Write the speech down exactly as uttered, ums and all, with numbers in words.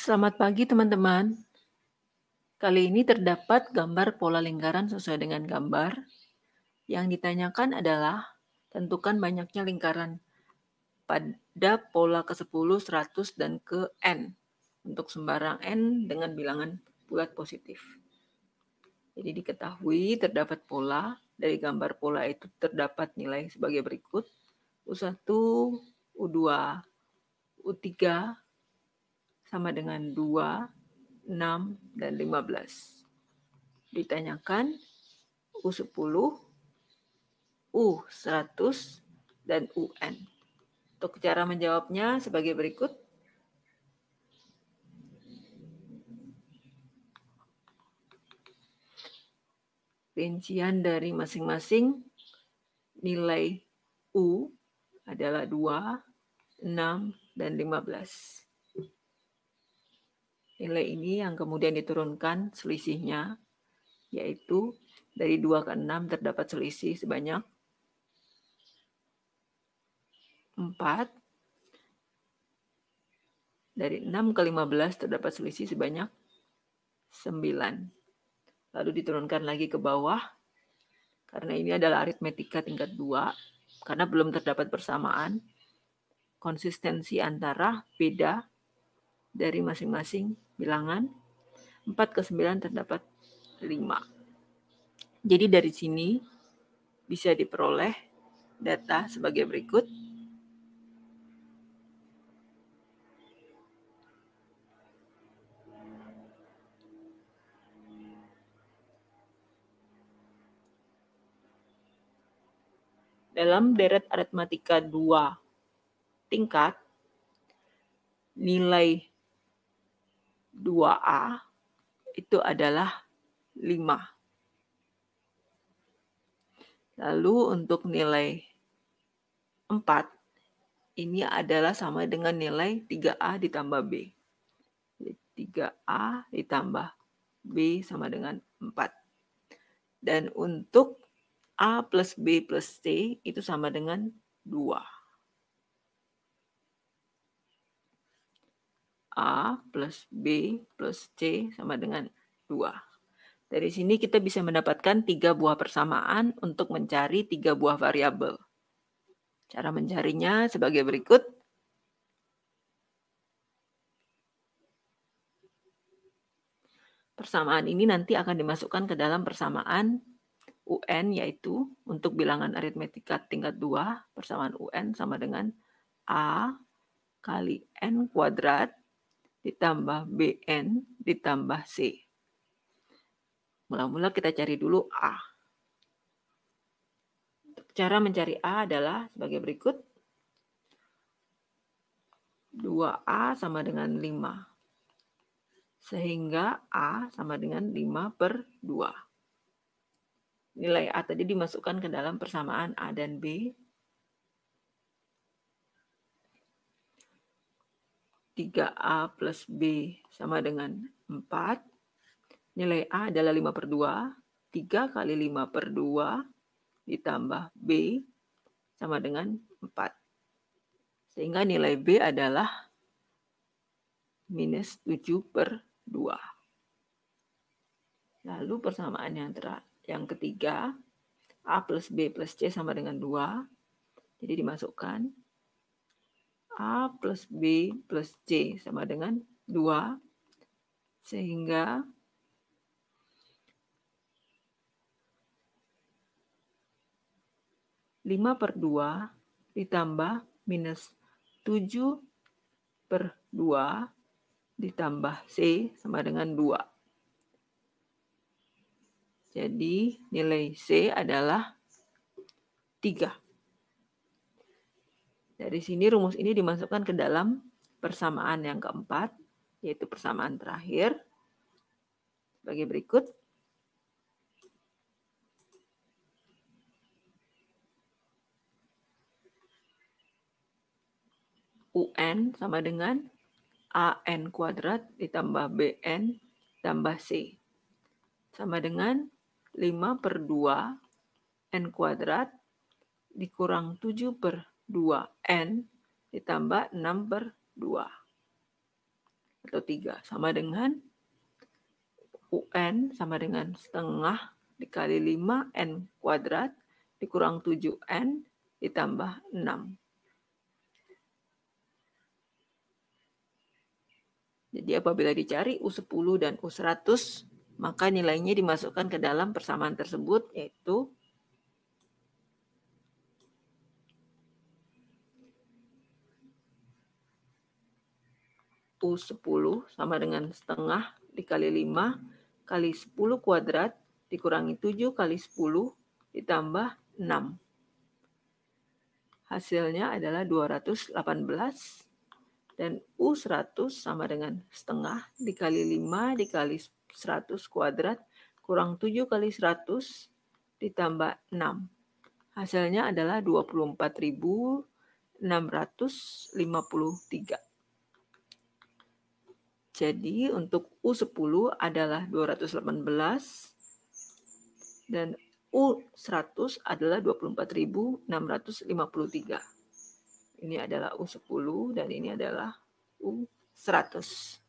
Selamat pagi teman-teman. Kali ini terdapat gambar pola lingkaran sesuai dengan gambar. Yang ditanyakan adalah tentukan banyaknya lingkaran pada pola ke sepuluh, seratus, dan ke N untuk sembarang N dengan bilangan bulat positif. Jadi diketahui terdapat pola, dari gambar pola itu terdapat nilai sebagai berikut. U satu, U dua, U tiga sama dengan dua, enam, dan lima belas. Ditanyakan U sepuluh, U seratus, dan U N. Untuk cara menjawabnya sebagai berikut. Rincian dari masing-masing nilai U adalah dua, enam, dan lima belas. Nilai ini yang kemudian diturunkan selisihnya, yaitu dari dua ke enam terdapat selisih sebanyak empat. Dari enam ke lima belas terdapat selisih sebanyak sembilan. Lalu diturunkan lagi ke bawah, karena ini adalah aritmetika tingkat dua, karena belum terdapat persamaan, konsistensi antara beda dari masing-masing bilangan, empat ke sembilan terdapat lima. Jadi dari sini bisa diperoleh data sebagai berikut. Dalam deret aritmatika dua tingkat, nilai dua A itu adalah lima. Lalu untuk nilai empat, ini adalah sama dengan nilai tiga A ditambah B. tiga A ditambah B sama dengan empat. Dan untuk A plus B plus C itu sama dengan dua. A plus B plus C sama dengan dua. Dari sini kita bisa mendapatkan tiga buah persamaan untuk mencari tiga buah variabel. Cara mencarinya sebagai berikut. Persamaan ini nanti akan dimasukkan ke dalam persamaan U N, yaitu untuk bilangan aritmetika tingkat dua, persamaan U N sama dengan A kali N kuadrat ditambah B N ditambah C. Mula-mula kita cari dulu A. Cara mencari A adalah sebagai berikut. dua A sama dengan lima. Sehingga A sama dengan lima per dua. Nilai A tadi dimasukkan ke dalam persamaan A dan B. tiga A plus B sama dengan empat. Nilai A adalah lima per dua. tiga kali lima per dua ditambah B sama dengan empat. Sehingga nilai B adalah minus tujuh per dua. Lalu persamaan yang terakhir, yang ketiga, A plus B plus C sama dengan dua. Jadi dimasukkan A plus B plus C sama dengan dua. Sehingga lima per dua ditambah minus tujuh per dua ditambah C sama dengan dua. Jadi nilai C adalah tiga. Dari sini rumus ini dimasukkan ke dalam persamaan yang keempat, yaitu persamaan terakhir. Sebagai berikut. U N sama dengan A N kuadrat ditambah B N tambah C. Sama dengan lima per dua N kuadrat dikurang tujuh per dua N ditambah enam per dua. atau tiga, sama dengan U N sama dengan setengah dikali lima N kuadrat dikurang tujuh N ditambah enam. Jadi apabila dicari U sepuluh dan U seratus, maka nilainya dimasukkan ke dalam persamaan tersebut, yaitu U sepuluh sama dengan setengah dikali lima kali sepuluh kuadrat dikurangi tujuh kali sepuluh ditambah enam. Hasilnya adalah dua ratus delapan belas dan U seratus sama dengan setengah dikali lima dikali seratus kuadrat kurang tujuh kali seratus ditambah enam. Hasilnya adalah dua puluh empat ribu enam ratus lima puluh tiga. Jadi untuk U sepuluh adalah dua ratus delapan belas dan U seratus adalah dua puluh empat ribu enam ratus lima puluh tiga. Ini adalah U sepuluh dan ini adalah U seratus.